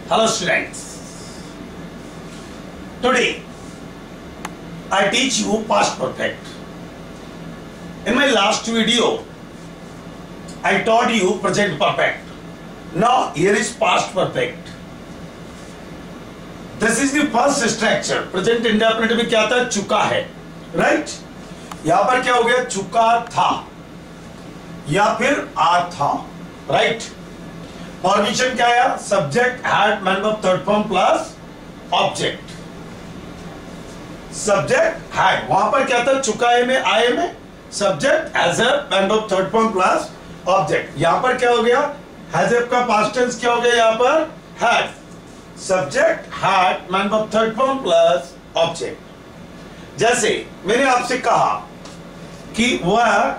Hello students, today I teach you past perfect. In my last video I taught you present perfect. Now here is past perfect. This is the first structure. Present indefinite में क्या था? चुका है, right? यहां पर क्या हो गया? चुका था या फिर आ था, right? फॉर्मेशन क्या आया? Subject had main of third form plus object. Subject had, वहां पर क्या था? चुका है में, आए में, subject has main of third form plus object. यहां पर क्या हो गया? हैज का पास्ट टेंस क्या हो गया? यहां पर had. Subject had main of third form plus object. जैसे मैंने आपसे कहा कि वह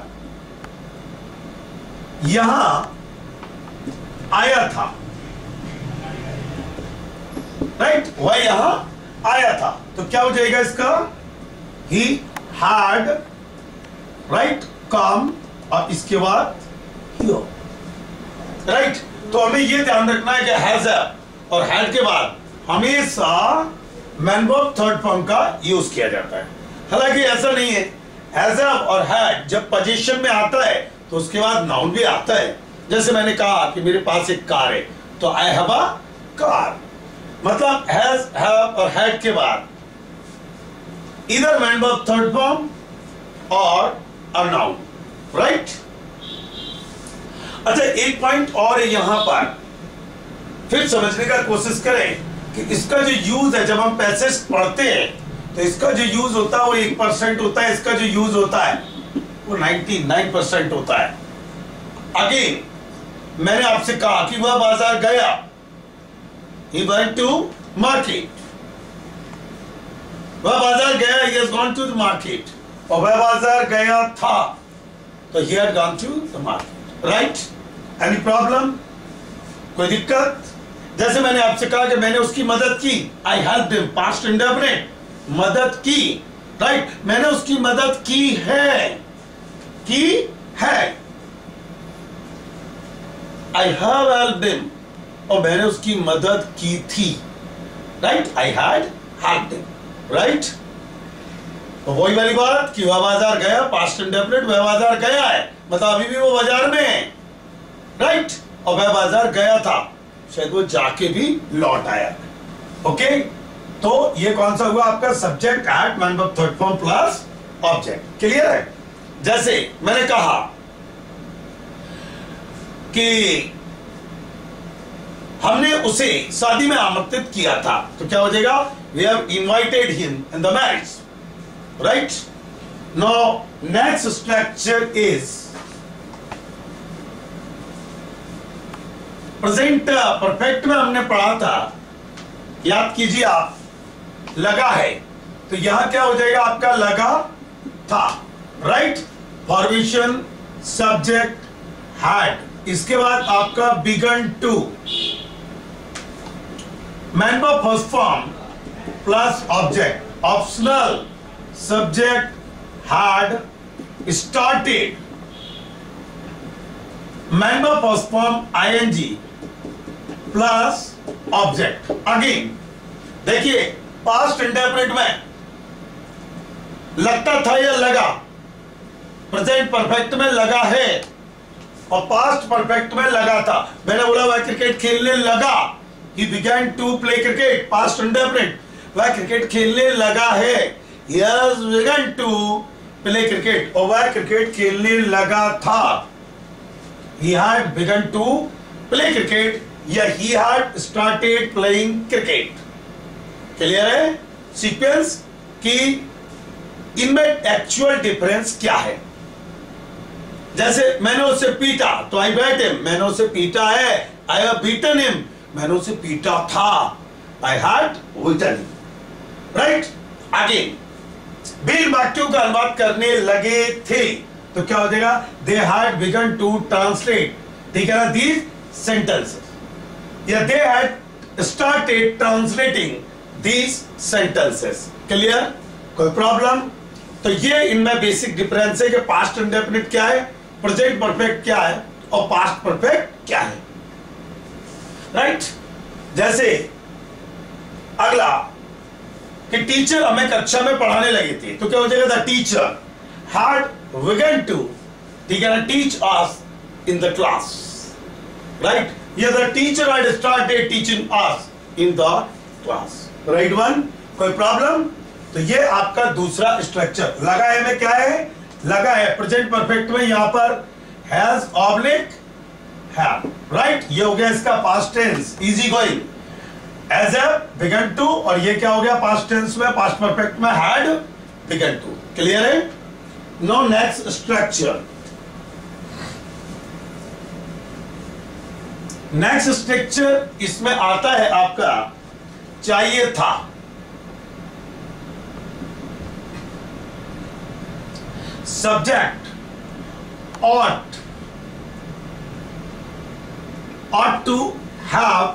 यहां आया था, राइट? वह यहां आया था, तो क्या हो जाएगा इसका? ही हैड, राइट, कम, और इसके बाद हियर, राइट? तो हमें ये ध्यान रखना है कि हैज और हैड के बाद हमेशा मैन वर्ब थर्ड फॉर्म का यूज किया जाता है. हालांकि ऐसा नहीं है. हैज और हैड जब पोजीशन में आता है तो उसके बाद नाउन भी आता है. जैसे मैंने कहा कि मेरे पास एक कार है, तो आई हैव अ कार. मतलब हैज, हैव और हैड के बाद इधर मैन वर्ब थर्ड फॉर्म और अ नाउन, राइट? अच्छा, एक पॉइंट और है यहां पर, फिर समझने का कोशिश करें कि इसका जो यूज है, जब हम पैसेज पढ़ते हैं तो इसका जो यूज होता है वो 1% होता है, इसका जो यूज होता है वो 99% होता है. अगेन मैंने आपसे कहा कि वह बाजार गया, he went to market. वह बाजार गया, he has gone to the market. और वह बाजार गया था, तो he had gone to the market, right? Any problem? कोई दिक्कत? जैसे मैंने आपसे कहा कि मैंने उसकी मदद की, I helped him, past indefinite, मदद की, right? मैंने उसकी मदद की है. I have helped him, और मैंने उसकी मदद की थी, right? I had helped him, right? तो वही वाली बात कि वह बाजार गया, पास्ट इंडेफिनिट, वह बाजार गया है, मतलब अभी भी वो बाजार में है, right? और वह बाजार गया था, शायद वो जाके भी लौट आया. ओके, तो ये कौन सा हुआ आपका? Subject had main verb third form plus object. Clear है? जैसे मैंने कहा कि हमने उसे शादी में आमंत्रित किया था, तो क्या हो जाएगा? We have invited him in the marriage, right? Now next structure is present perfect में हमने पढ़ा था, याद कीजिए आप, लगा है, तो यहां क्या हो जाएगा आपका? लगा था, राइट? फॉर्मेशन सब्जेक्ट हैड, इसके बाद आपका began to, main verb first form plus object, optional subject had started, main verb first form ING plus object. Again देखिए, पास्ट इंडेफिनिट में लगता था या लगा, प्रेजेंट परफेक्ट में लगा है, और पास्ट परफेक्ट में लगा था. मैंने बोला वह क्रिकेट खेलने लगा, he began to play cricket, past indefinite. वह क्रिकेट खेलने लगा है, he has begun to play cricket. और वह क्रिकेट खेलने लगा था, he had begun to play cricket, या he had started playing cricket. Clear है सीक्वेंस कि इनमें एक्चुअल डिफरेंस क्या है? जैसे मैंने उसे पीटा, तो आई बैट हिम, मैंने उसे पीटा है, आई हैव बीटन हिम, मैंने उसे पीटा था, I had beaten him, right? आगे बिन वाक्यों का अनुवाद करने लगे थे, तो क्या हो जाएगा? They had begun to translate, ठीक है ना, दीज सेंटेंसेस, या they had started translating these sentences. Clear? कोई प्रॉब्लम? तो ये इनमें बेसिक डिफरेंस है कि पास्ट इंडेफिनिट क्या है, प्रेजेंट परफेक्ट क्या है, और पास्ट परफेक्ट क्या है, राइट? जैसे अगला कि टीचर हमें कक्षा में पढ़ाने लगे थे, तो क्या हो जाएगा? The teacher had begun to, ठीक है ना, teach us in the class, right? ये the teacher had started teaching us in the class, right one? कोई प्रॉब्लम? तो ये आपका दूसरा स्ट्रक्चर लगा है में, क्या है लगा है प्रेजेंट परफेक्ट में, यहां पर हैज ऑब्लिक हैव, राइट? ये हो गया इसका past tense, easy going, as a began to, और ये क्या हो गया पास्ट टेंस में, पास्ट परफेक्ट में हैड बिगन टू। क्लियर है? No next structure, next structure इसमें आता है आपका चाहिए था। Subject ought to have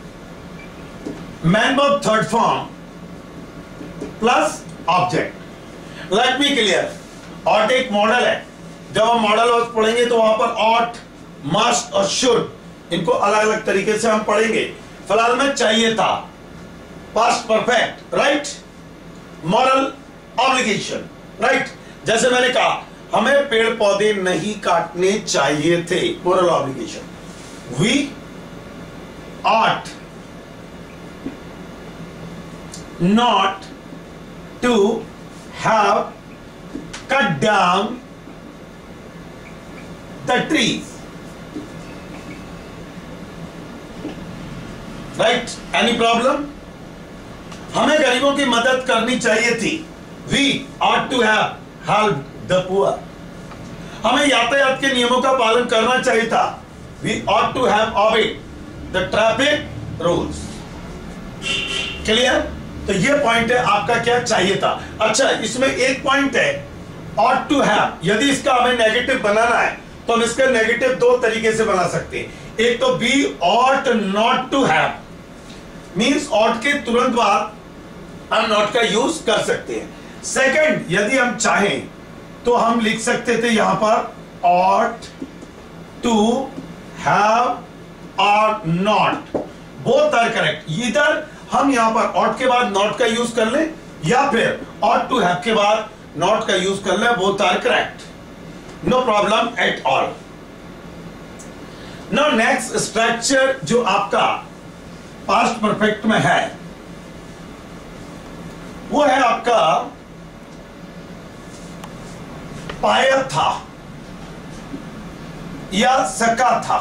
man verb third form plus object। Let me clear, ought एक मॉडल है, जब हम मॉडल वर्ब पढ़ेंगे तो वहां पर ought, must और should इनको अलग अलग तरीके से हम पढ़ेंगे। फिलहाल में चाहिए था past perfect, right? Moral obligation, right? जैसे मैंने कहा हमें पेड़ पौधे नहीं काटने चाहिए थे, moral obligation. We ought not to have cut down the trees, right? Any problem? हमें गरीबों की मदद करनी चाहिए थी। We ought to have helped the poor। हमें यातायात के नियमों का पालन करना चाहिए था। We ought to have obeyed the traffic rules। Clear? तो ये पॉइंट है आपका, क्या चाहिए था। अच्छा, इसमें एक पॉइंट है ought to have, यदि इसका हमें नेगेटिव बनाना है तो हम इसका नेगेटिव दो तरीके से बना सकते हैं। एक तो we ought not to have, means ought के तुरंत बाद हम not का यूज कर सकते हैं। सेकंड, यदि हम चाहें तो हम लिख सकते थे यहां पर ought to have or not, both are correct. इधर हम यहां पर ought के बाद not का यूज कर लें या फिर ought to have के बाद not का यूज कर लें, both are correct, no problem at all. Now next structure जो आपका पास्ट परफेक्ट में है वो है आपका पाया था या सका था,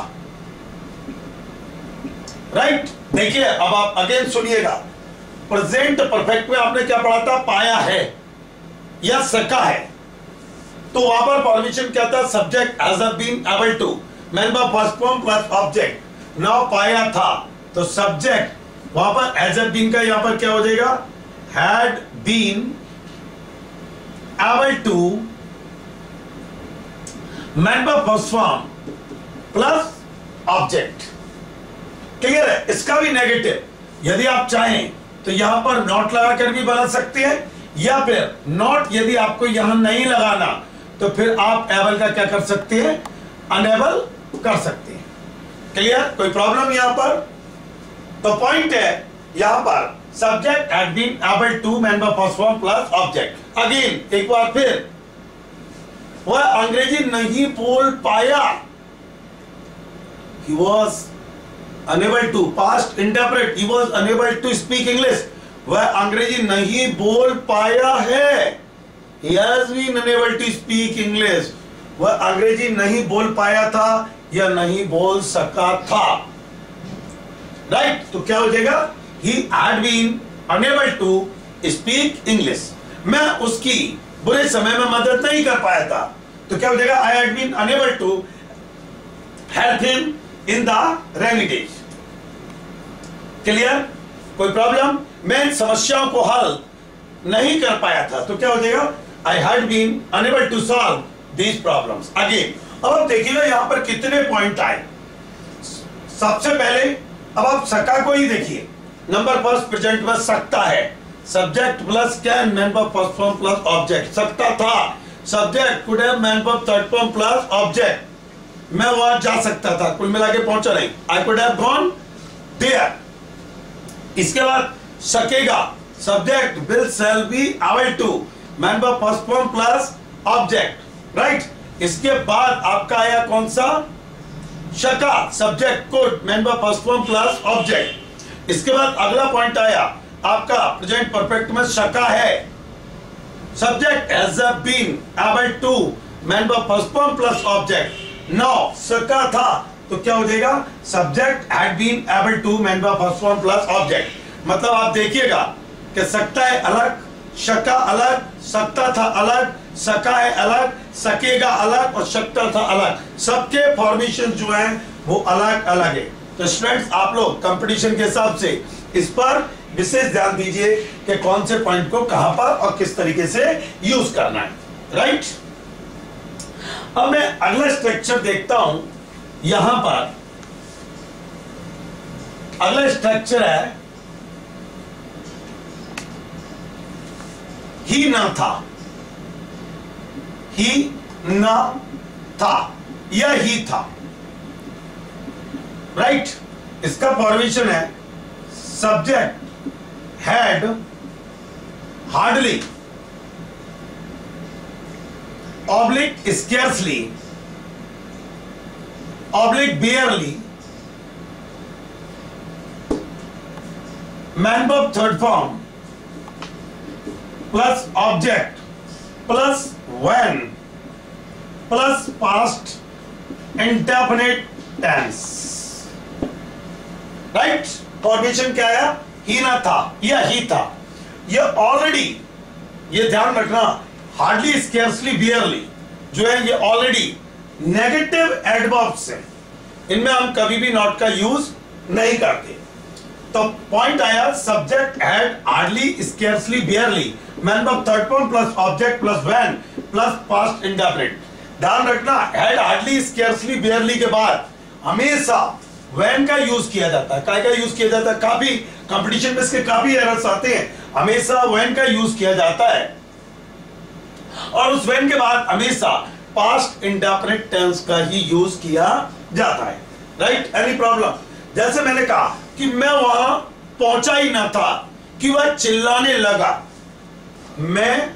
राइट? देखिए, अब आप अगेन सुनिएगा, प्रेजेंट परफेक्ट में आपने क्या पढ़ा था? पाया है या सका है। तो वहां पर परमिशन क्या था? Subject has been able to, main verb first form plus object. Now पाया था तो सब्जेक्ट वहां पर हैज बीन का यहां पर क्या हो जाएगा? Had been able to, main verb first form plus object. Clear है? इसका भी नेगेटिव, यदि आप चाहें तो यहां पर नॉट लगाकर भी बना सकते हैं, या फिर नॉट यदि आपको यहां नहीं लगाना तो फिर आप एबल का क्या कर सकते हैं? अनेबल कर सकते हैं। क्लियर? कोई प्रॉब्लम यहां पर? तो पॉइंट है यहां पर subject had been able to, main verb first form plus object. Again एक बार फिर, वह अंग्रेजी नहीं बोल पाया, he was unable to, past interpret, he was unable to speak English, वह अंग्रेजी नहीं बोल पाया है, he has been unable to speak English, वह अंग्रेजी नहीं बोल पाया था या नहीं बोल सका था, राइट? तो क्या हो जाएगा? he had been unable to speak English, मैं उसकी बुरे समय में मदद नहीं कर पाया था, तो क्या हो जाएगा? I had been unable to help him in the rainy days। Clear? कोई प्रॉब्लम? मैं इन समस्याओं को हल नहीं कर पाया था, तो क्या हो जाएगा? I had been unable to solve these problems। Again अब आप देखिएगा यहां पर कितने पॉइंट आए। सबसे पहले अब आप सका को ही देखिए, नंबर फर्स्ट प्रेजेंट में सकता है, subject plus can, main verb first form plus object. सकता था, subject could have, main verb third form plus object. मैं वहां जा सकता था, कुल मिला के पहुंचा नहीं, I could have gone there, इसके बाद सकेगा, subject will shall be able to, main verb first form plus object, right. इसके बाद आपका आया कौन सा, शका, subject could, main verb first form plus object. इसके बाद अगला पॉइंट आया आपका प्रेजेंट परफेक्ट में शका है, subject has been able to, main verb first form plus object. Now शका था तो क्या हो जाएगा, subject had been able to, main verb first form plus object. मतलब आप देखिएगा कि सकता है अलग, शका अलग, सकता था अलग, सका है अलग, सकेगा अलग और सकता था अलग, सबके फॉर्मेशन जो हैं वो अलग अलग है। तो स्टूडेंट्स आप लोग कंपटीशन के हिसाब से इस पर विशेष ध्यान दीजिए कि कौन से पॉइंट को कहां पर और किस तरीके से यूज करना है, राइट। अब मैं अगला स्ट्रक्चर देखता हूं, यहां पर अगला स्ट्रक्चर है ही ना था, ही ना था, यह ही था, राइट। इसका फॉर्मेशन है subject had hardly, oblique scarcely, oblique barely, main verb third form plus object plus when plus past indefinite tense, right. Formation क्या आया, ही ना था, यह ही था, यह ऑलरेडी, ये ध्यान रखना, हार्डली स्केर्सली बियरली जो है ये ऑलरेडी नेगेटिव एडवर्ब्स है, इनमें हम कभी भी नॉट का यूज नहीं करते। तो पॉइंट आया subject had hardly scarcely barely, main verb third form plus object plus when plus past indefinite. ध्यान रखना, हैड हार्डली स्केर्सली बियरली के बाद हमेशा व्हेन का यूज किया जाता है, काय का यूज किया जाता है, काफी कंपटीशन में इसके काफी एरर्स आते हैं, हमेशा व्हेन का यूज किया जाता है और उस व्हेन के बाद हमेशा पास्ट इंडेफिनिट टेंस का ही यूज किया जाता है, राइट। एनी प्रॉब्लम, जैसे मैंने कहा कि मैं वहां पहुंचा ही ना था कि वह चिल्लाने लगा, मैं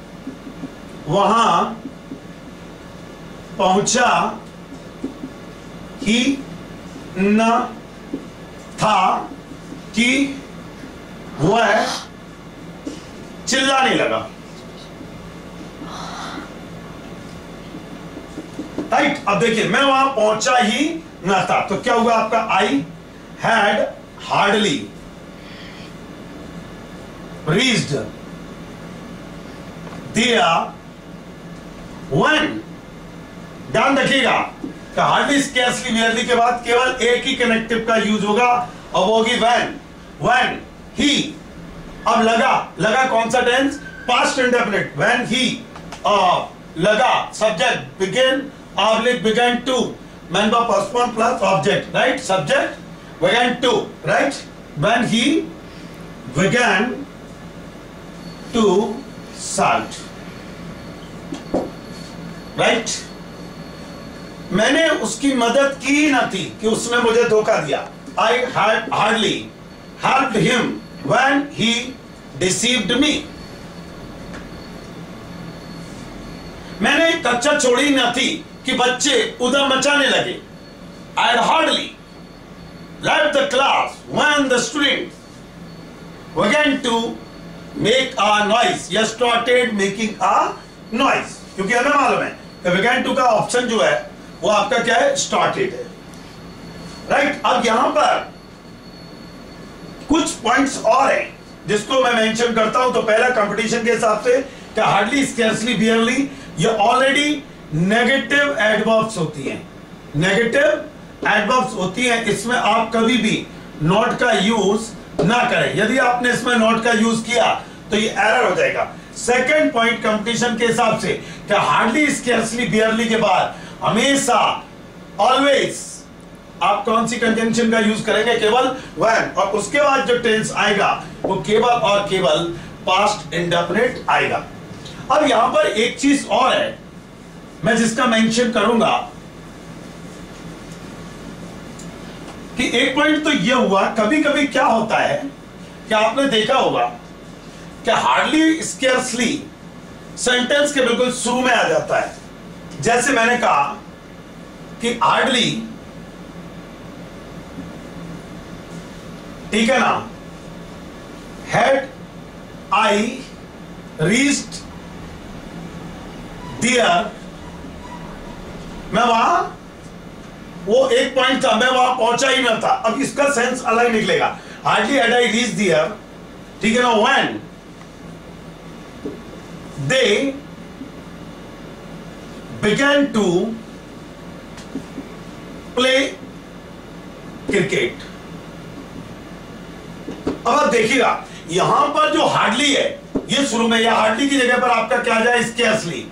वहां पहुंचा ही न था कि वह चिल्लाने लगा, राइट। अब देखिए मैं वहां पहुंचा ही न था तो क्या हुआ आपका, I had hardly reached there when. ध्यान रखिएगा कि हार्डली स्केर्सली बियरली के बाद केवल एक ही कनेक्टिव का यूज होगा और वो होगी व्हेन, व्हेन ही। अब लगा, लगा कौन सा टेंस, पास्ट इंडेफिनिट, व्हेन ही लगा, subject begin oblique began to, main verb first form plus object, right, subject began to, right, when he began to shout, right। मैंने उसकी मदद की ना थी कि उसने मुझे धोखा दिया, I had hardly helped him when he deceived me। मैंने कक्षा छोड़ी ना थी कि बच्चे उधर मचाने लगे, I had hardly left the class when the students began to make a noise, या started making a noise, क्योंकि हमें मालूम है कि began to का ऑप्शन जो है वो आपका क्या है, started है, राइट। अब यहां पर कुछ पॉइंट्स और हैं जिसको मैं मेंशन करता हूं। तो पहला कंपटीशन के हिसाब से कि हार्डली स्केर्सली बियरली ये ऑलरेडी नेगेटिव एडवर्ब्स होती हैं, नेगेटिव एडवर्ब्स होती हैं, इसमें आप कभी भी नॉट का यूज ना करें। यदि आपने इसमें नॉट का यूज किया तो ये एरर हो जाएगा। सेकंड पॉइंट कंपटीशन के हिसाब से कि हार्डली स्केर्सली बियरली के बाद हमेशा ऑलवेज आप कौन सी कंजंक्शन का यूज करेंगे, केवल व्हेन, और उसके बाद जो टेंस आएगा वो केवल और केवल पास्ट इंडेफिनिट आएगा। अब यहां पर एक चीज और है मैं जिसका मेंशन करूंगा कि एक पॉइंट तो यह हुआ, कभी कभी क्या होता है क्या आपने देखा होगा कि हार्डली स्केर्सली सेंटेंस के बिल्कुल शुरू में आ जाता है। जैसे मैंने कहा कि हार्डली, ठीक है ना, हैड आई रीच्ड देयर, मैं वहां, वो एक पॉइंट था, मैं वहां पहुंचा ही ना था। अब इसका सेंस अलग निकलेगा। Hardly had I reached there, ठीक है ना, when they began to play cricket। अब आप देखिएगा यहां पर जो हार्डली है ये शुरू में, या हार्डली की जगह पर आपका क्या आ जाए, स्केर्सली।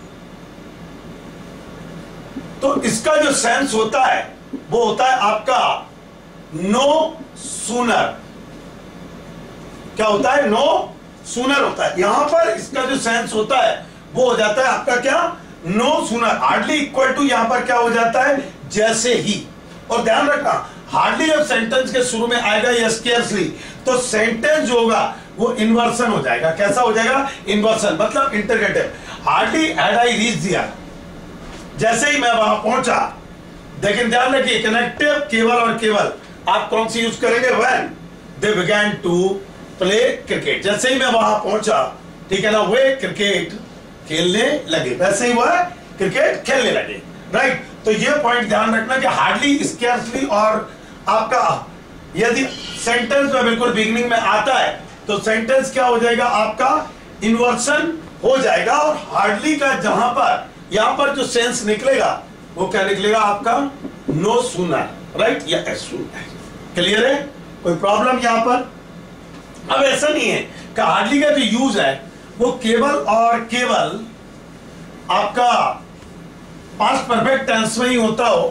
तो इसका जो सेंस होता है वो होता है आपका नो सूनर। क्या होता है, नो सूनर होता है। यहां पर इसका जो सेंस होता है वो हो जाता है आपका क्या, no sooner. Hardly equal to यहां पर क्या हो जाता है, जैसे ही। और ध्यान रखना, हार्डली जब सेंटेंस के शुरू में आएगा या स्केर्सली, तो सेंटेंस जो होगा वो इन्वर्सन हो जाएगा। कैसा हो जाएगा, इन्वर्सन, मतलब interrogative. Hardly had I reach there, जैसे ही मैं वहां पहुंचा। लेकिन ध्यान रखिए, कनेक्टिव केवल और केवल आप कौन सी यूज करेंगे, when they began to play cricket. जैसे ही मैं वहां पहुंचा, ठीक है ना, वे क्रिकेट खेलने लगे, वैसे ही वह क्रिकेट खेलने लगे, राइट। तो ये पॉइंट ध्यान रखना कि हार्डली, स्केर्सली और आपका यदि सेंटेंस में बिल्कुल बिगिनिंग में आता है तो सेंटेंस क्या हो जाएगा, आपका इन्वर्सन हो जाएगा। और हार्डली का जहां पर यहां पर जो सेंस निकलेगा वो क्या निकलेगा, आपका नो सूनर, राइट, या एज सून। क्लियर है, कोई प्रॉब्लम यहां पर। अब ऐसा नहीं है कि हार्डली का जो यूज है वो केवल और केवल आपका पास्ट परफेक्ट टेंस में ही होता हो।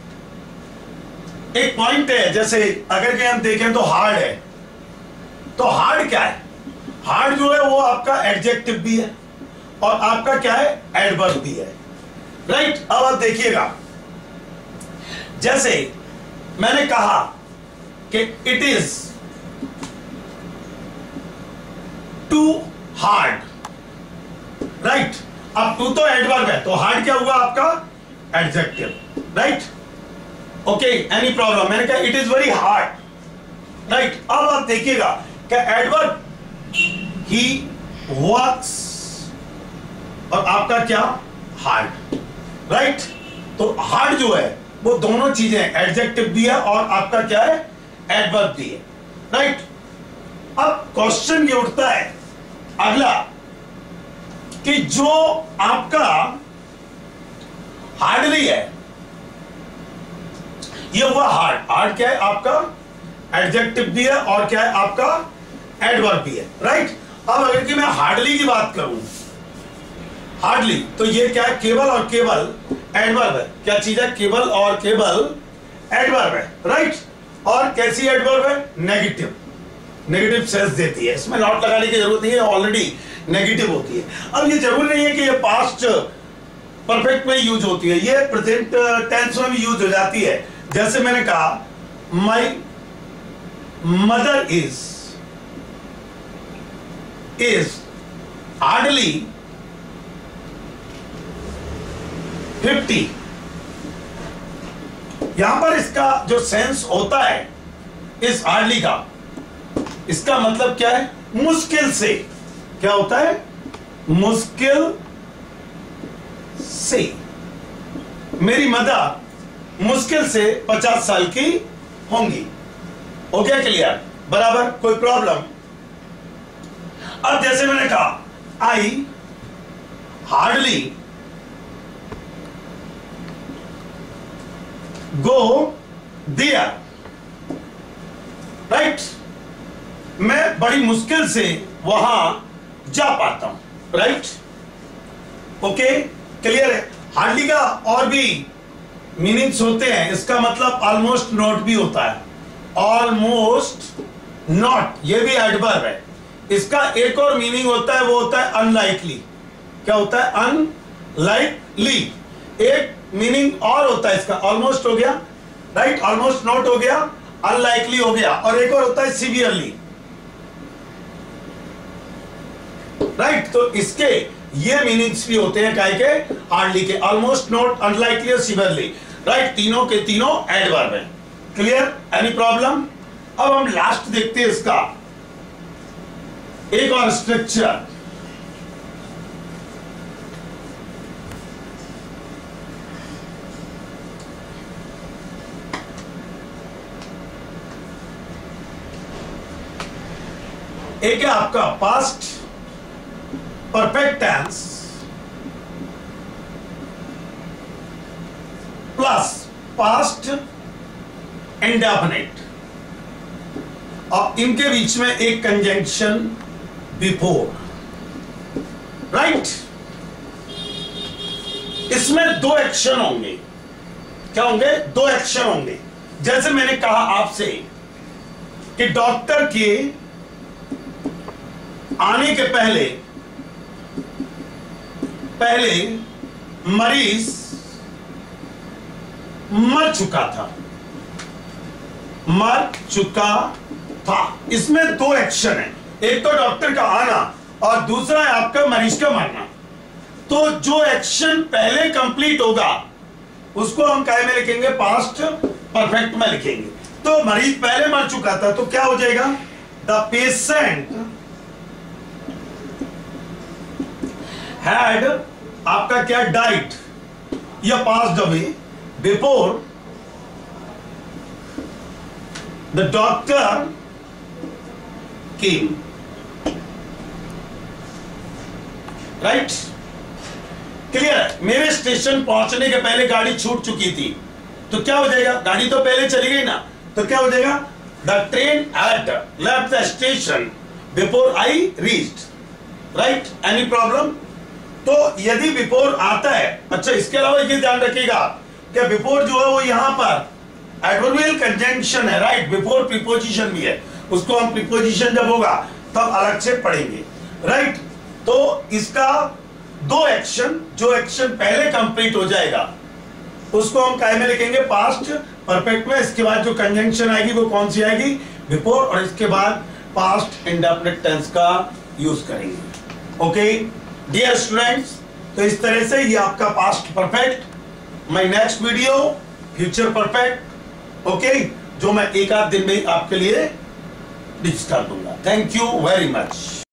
एक पॉइंट है, जैसे अगर के हम देखें तो हार्ड है, तो हार्ड क्या है, हार्ड जो है वो आपका एडजेक्टिव भी है और आपका क्या है, एडवर्ब भी है, राइट। अब आप देखिएगा, जैसे मैंने कहा कि it is too hard, right. अब टू तो एडवर्ब है, तो हार्ड क्या हुआ आपका, adjective, right. Okay, any problem, मैंने कहा it is very hard, right. अब आप देखिएगा कि एडवर्ब ही वर्क्स और आपका क्या, हार्ड, राइट। तो हार्ड जो है वो दोनों चीजें, एडजेक्टिव भी है और आपका क्या है, एडवर्ब भी है, राइट। अब क्वेश्चन ये उठता है अगला कि जो आपका हार्डली है, ये हुआ हार्ड। हार्ड क्या है आपका, एडजेक्टिव भी है और क्या है आपका, एडवर्ब भी है, राइट। अब अगर कि मैं हार्डली की बात करूं, हार्डली, तो ये क्या है, केवल और केवल एडवर्ब है। क्या चीज है, केवल और केवल एडवर्ब है, राइट। और कैसी एडवर्ब है, नेगेटिव, नेगेटिव सेंस देती है। इसमें नॉट लगाने की जरूरत नहीं है, ऑलरेडी नेगेटिव होती है। अब ये जरूरी नहीं है कि ये पास्ट परफेक्ट में यूज होती है, ये प्रेजेंट टेंस में भी यूज हो जाती है। जैसे मैंने कहा, माई मदर इज हार्डली 50। यहां पर इसका जो सेंस होता है इस हार्डली का, इसका मतलब क्या है, मुश्किल से। क्या होता है, मुश्किल से। मेरी मदर मुश्किल से 50 साल की होंगी। हो गया क्लियर, बराबर, कोई प्रॉब्लम। अब जैसे मैंने कहा, I hardly go there, right. मैं बड़ी मुश्किल से वहां जा पाता हूं, राइट। ओके, क्लियर है। हार्डली का और भी मीनिंग्स होते हैं। इसका मतलब ऑलमोस्ट नॉट भी होता है, ऑलमोस्ट नॉट, ये भी एडवर्ब है। इसका एक और मीनिंग होता है, वो होता है अनलाइकली। क्या होता है, अनलाइकली। एक मीनिंग और होता है इसका, ऑलमोस्ट हो गया, राइट, ऑलमोस्ट नॉट हो गया, अनलाइकली हो गया, और एक और होता है सिवियरली। राइट। तो इसके ये मीनिंग्स भी होते हैं काय के, हार्डली के, ऑलमोस्ट, नॉट, अनलाइकली और सिवियरली, राइट। तीनों के तीनों एडवर्ब है। क्लियर? Any problem? अब हम लास्ट देखते हैं इसका एक और स्ट्रक्चर। एक है आपका past perfect tense plus past indefinite, और इनके बीच में एक कंजंक्शन बिफोर, राइट। इसमें दो एक्शन होंगे। क्या होंगे? दो एक्शन होंगे। जैसे मैंने कहा आपसे कि डॉक्टर के आने के पहले मरीज मर चुका था। इसमें दो एक्शन है, एक तो डॉक्टर का आना और दूसरा है आपका मरीज का मरना। तो जो एक्शन पहले कंप्लीट होगा उसको हम क्या में लिखेंगे? पास्ट परफेक्ट में लिखेंगे। तो मरीज पहले मर चुका था तो क्या हो जाएगा? द पेशेंट हैड आपका क्या? डाइट या passed away before the doctor came, right. Clear? मेरे स्टेशन पहुंचने के पहले गाड़ी छूट चुकी थी तो क्या हो जाएगा? गाड़ी तो पहले चली गई ना, तो क्या हो जाएगा? The train had left the station before I reached, right. Any problem? तो यदि बिफोर आता है, अच्छा इसके अलावा ये ध्यान रखिएगा कि बिफोर जो है वो यहां पर एडवर्बियल कंजंक्शन है, राइट। बिफोर प्रीपोजिशन भी है, उसको हम प्रीपोजिशन जब होगा तब अलग से पढ़ेंगे, राइट। तो इसका दो एक्शन, जो एक्शन पहले कंप्लीट हो जाएगा उसको हम काय में लिखेंगे? पास्ट परफेक्ट में। इसके बाद जो कंजंक्शन आएगी वो कौन सी आएगी? बिफोर, और इसके बाद पास्ट इंडेफिनिट टेंस का यूज करेंगे। ओके डियर स्टूडेंट्स, तो इस तरह से ये आपका past perfect, my next video future perfect, okay, जो मैं एक आध दिन में आपके लिए डिस्कस कर दूंगा। Thank you very much.